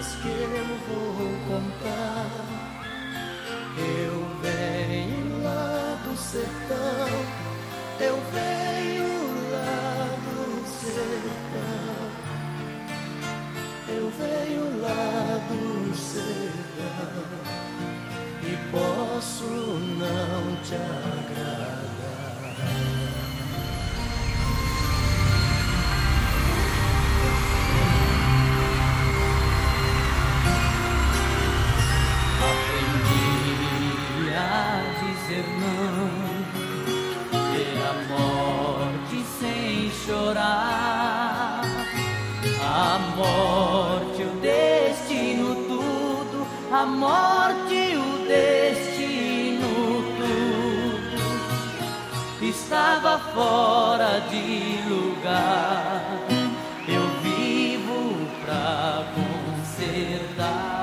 coisas que eu vou contar. Eu venho lá do sertão, eu venho lá do sertão, eu venho lá do sertão e posso não te agradar. Dizer não, ver a morte sem chorar, a morte, o destino, tudo, a morte, o destino, tudo estava fora de lugar. Eu vivo pra consertar.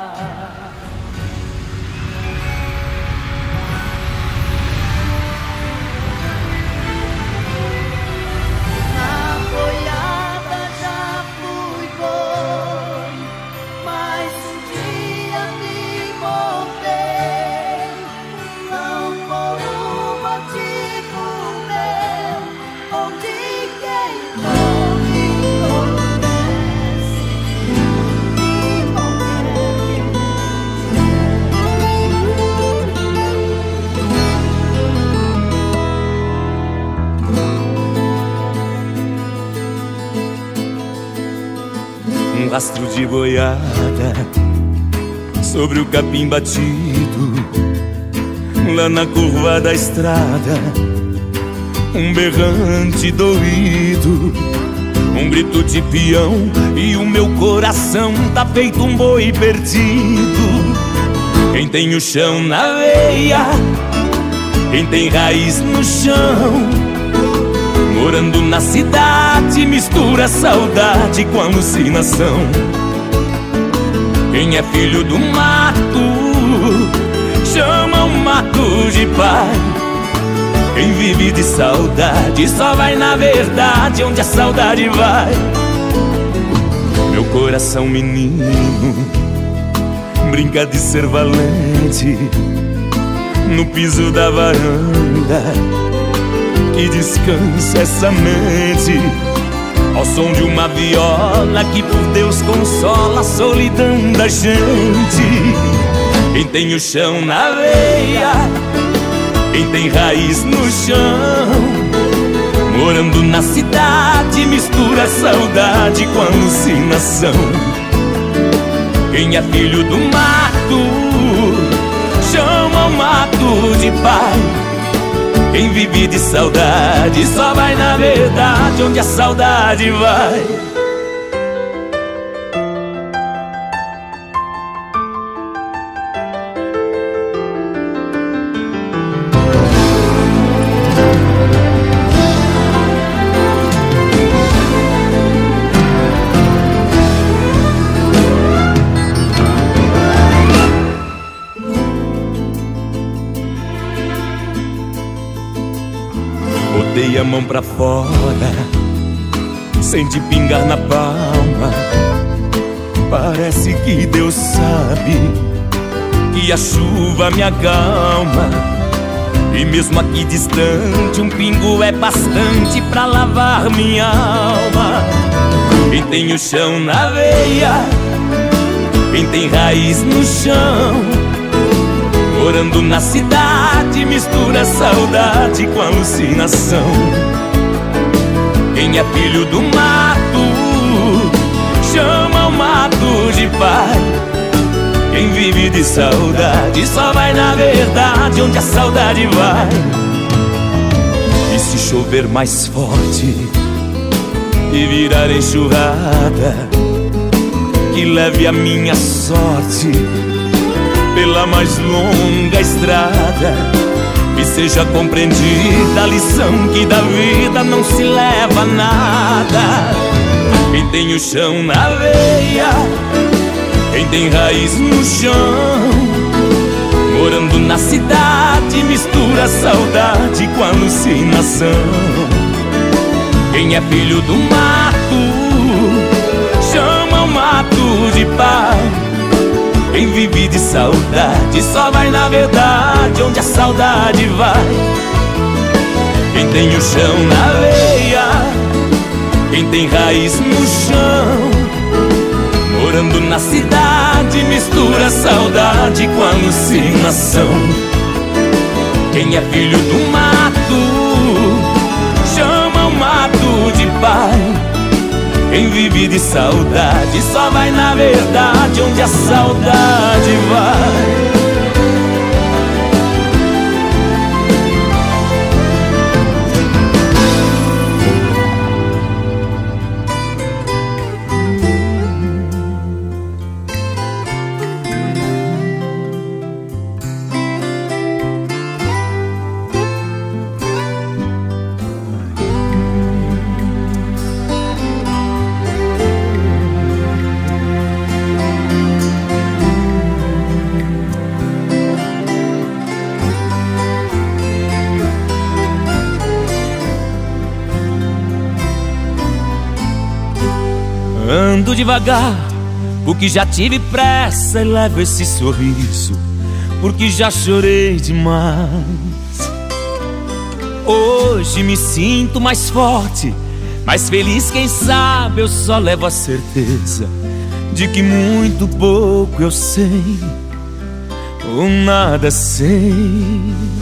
Um rastro de boiada sobre o capim batido, lá na curva da estrada, um berrante doído, um grito de peão e o meu coração tá feito um boi perdido. Quem tem o chão na veia, quem tem raiz no chão, morando na cidade, mistura saudade com alucinação. Quem é filho do mato, chama o mato de pai. Quem vive de saudade só vai na verdade onde a saudade vai. Meu coração menino brinca de ser valente no piso da varanda que descansa essa mente, ao som de uma viola que por Deus consola a solidão da gente. Quem tem o chão na veia, quem tem raiz no chão, morando na cidade, mistura a saudade com a alucinação. Quem é filho do mato, chama o mato de pai. Quem vive de saudade só vai na verdade onde a saudade vai. Botei a mão pra fora, senti pingar na palma. Parece que Deus sabe que a chuva me acalma. E mesmo aqui distante, um pingo é bastante pra lavar minha alma. Quem tem o chão na veia, quem tem raiz no chão, morando na cidade, mistura saudade com alucinação. Quem é filho do mato, chama o mato de pai. Quem vive de saudade só vai na verdade onde a saudade vai. E se chover mais forte e virar enxurrada, que leve a minha sorte pela mais longa estrada, e seja compreendida a lição que da vida não se leva nada. Quem tem o chão na veia, quem tem raiz no chão, morando na cidade, mistura saudade com alucinação. Quem é filho do mato, chama o mato mato de pai. Quem vive de saudade só vai na verdade onde a saudade vai. Quem tem o chão na veia, quem tem raiz no chão, morando na cidade, mistura a saudade com a alucinação. Quem é filho do mato, chama o mato de pai. Quem vive de saudade só vai na verdade onde a saudade vai. Ando devagar, porque já tive pressa, e levo esse sorriso, porque já chorei demais. Hoje me sinto mais forte, mais feliz, quem sabe eu só levo a certeza de que muito pouco eu sei, ou nada sei.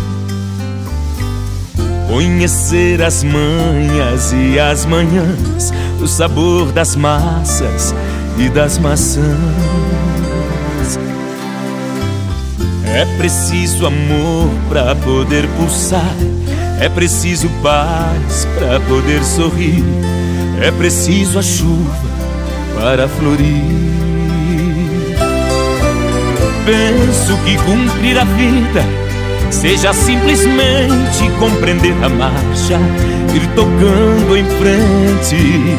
Conhecer as manhas e as manhãs, o sabor das massas e das maçãs. É preciso amor pra poder pulsar, é preciso paz pra poder sorrir, é preciso a chuva para florir. Penso que cumprir a vida seja simplesmente compreender a marcha, ir tocando em frente.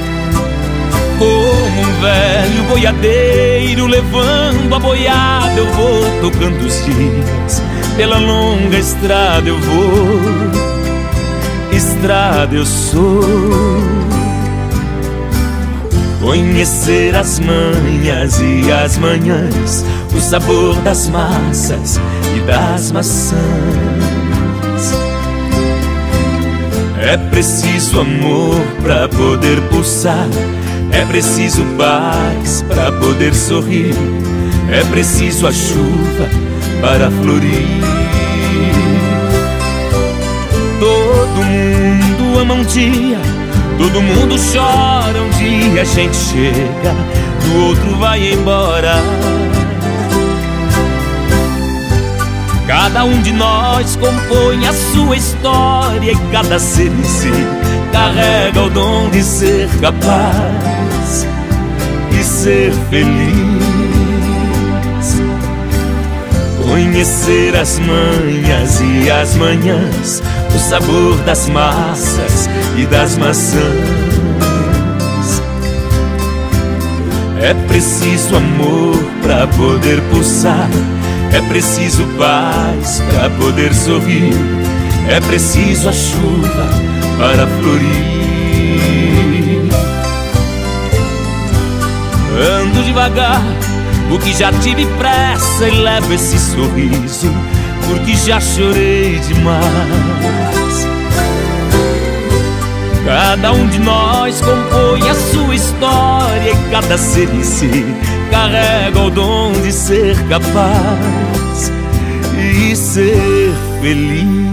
Como um velho boiadeiro levando a boiada, eu vou tocando os dias. Pela longa estrada eu vou, estrada eu sou. Conhecer as manhas e as manhãs, o sabor das massas e das maçãs. É preciso amor pra poder pulsar, é preciso paz pra poder sorrir, é preciso a chuva para florir. Todo mundo ama um dia, todo mundo chora um dia, a gente chega, do outro vai embora. Cada um de nós compõe a sua história, e cada ser em si carrega o dom de ser capaz e ser feliz. Conhecer as manhas e as manhãs, o sabor das massas e das maçãs. É preciso amor pra poder pulsar, é preciso paz pra poder sorrir, é preciso a chuva para florir. Ando devagar, porque já tive pressa, e levo esse sorriso, porque já chorei demais. Cada um de nós compõe a sua história, e cada ser em si carrega o dom de ser capaz e ser feliz.